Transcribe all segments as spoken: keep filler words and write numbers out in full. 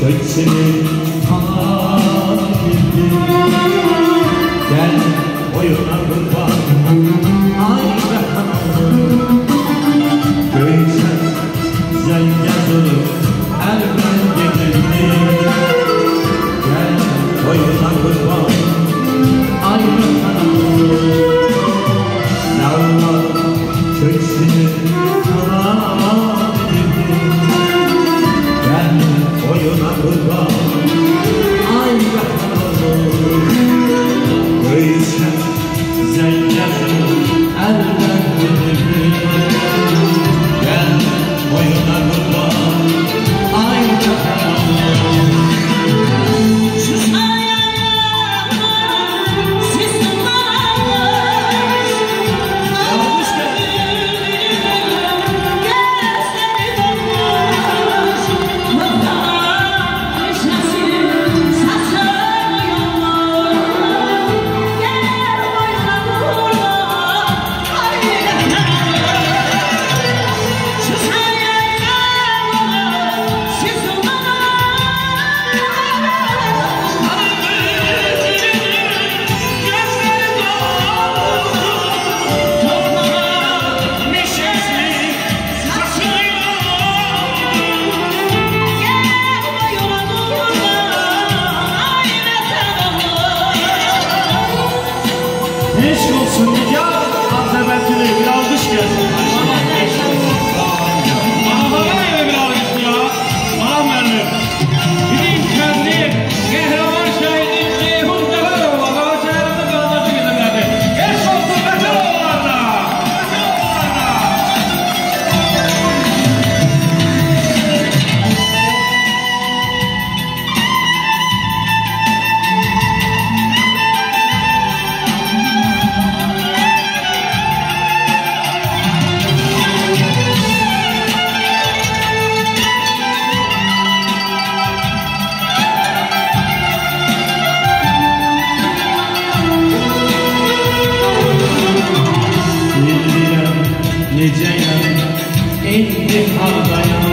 Seni kanabildim. Gel boyuna kurban, ay be kanalım. Göğsen zengez olur, elben getirdim. Gel boyuna kurban, ay be kanalım. Yavrular köksünü kanabildim. Gel boyuna kurban, ay be kanalım. Göğsen zengez olur, elben getirdim. Gel boyuna kurban, ay be kanalım. Eşk olsun nikah, Azerbaycan'a bir alkış gelsin. Bana bana öyle bir alkış ya. Bana verdim. Bizim kendi kahraman şahidim Ceyhun Cevaroğlu, Galatasaray'ın kardeşi bizimlerdi. Eşk olsun Beteroğullarına. Neceyim, intihardayım.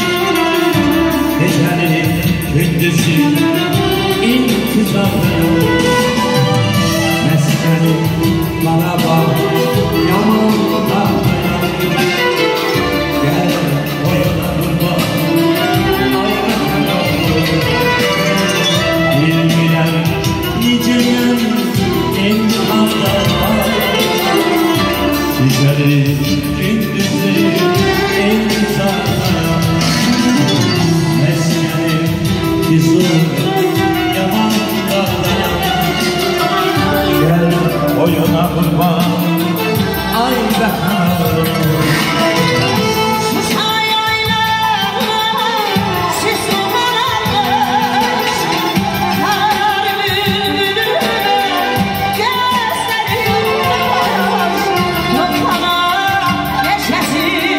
Gecenin gündüzü intizardayım. Meskenim bana bak, yaman dağdayım. Gel boyuna kurban, ay be kanalım. Bilmiyorum neceyim, intihardayım. Gecenin gündüzü intizardayım. Meskenim bizim yaman dağdayım. Gel boyuna kurban, ay be kanalım.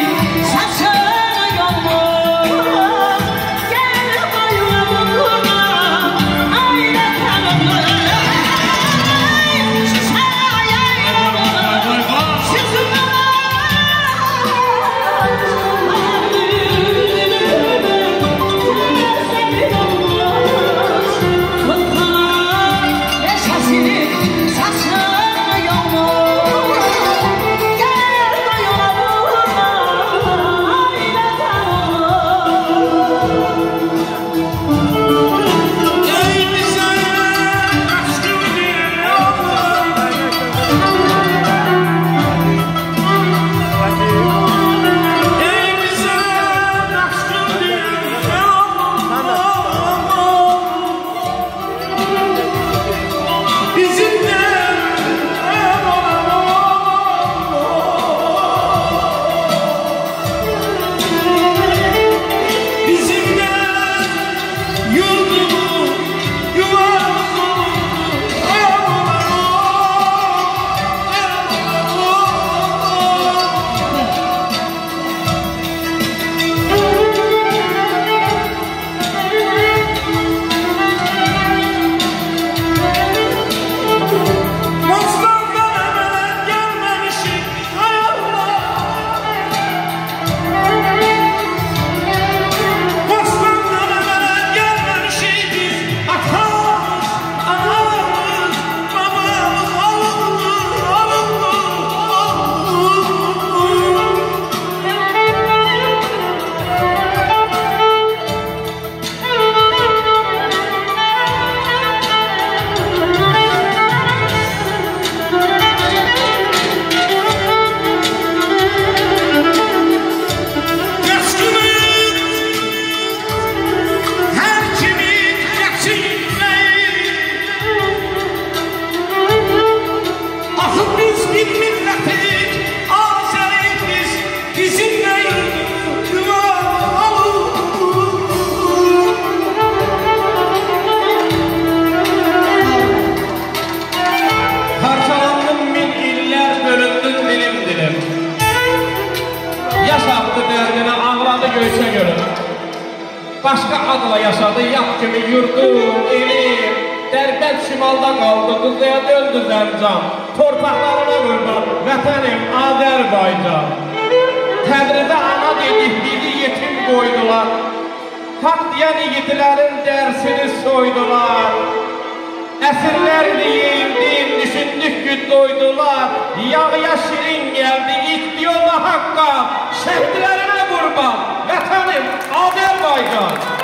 Saçını yolma, gel boyuna kurban. başqa adla yaşadı, yat kimi yurdum, elim. Dərbənd şimalda qaldı, qızıya döndü Zəncam. Torpaqlarına qurban, vətənim Azərbaycan. Təbrizə ana dedik, bizi yetim qoydular. Haqq deyən yiğitlərin dərsini soydular. Əsirlərini yeyildim, düşündük ki doydular. Yağya şirin gəldi, istiyorlar haqqa. Şəhidlərinə qurban, vətənim Azərbaycan.